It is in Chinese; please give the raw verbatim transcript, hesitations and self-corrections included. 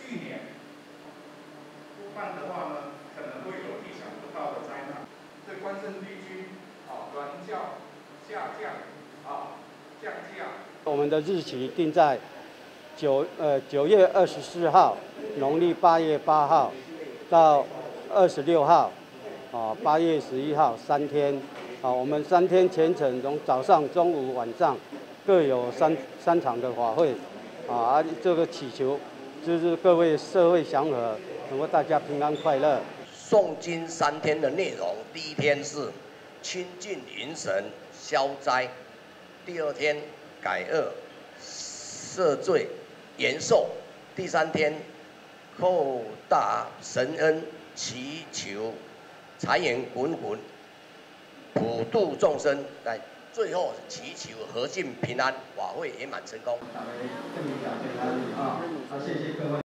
去年不办的话呢，可能会有意想不到的灾难。对关圣帝君啊，銮轿下降啊，降价。 我们的日期定在九呃九月二十四号，农历八月八号到二十六号，啊八月十一号三天，啊我们三天全程从早上、中午、晚上各有三三场的法会，啊这个祈求就是各位社会祥和，能够大家平安快乐。 诵经三天的内容，第一天是清净迎神消灾，第二天改恶赦罪延寿，第三天叩大神恩，祈求财源滚滚，普度众生，来最后祈求和敬平安，法会圆满成功。 大家更加平安啊！啊，谢谢各位。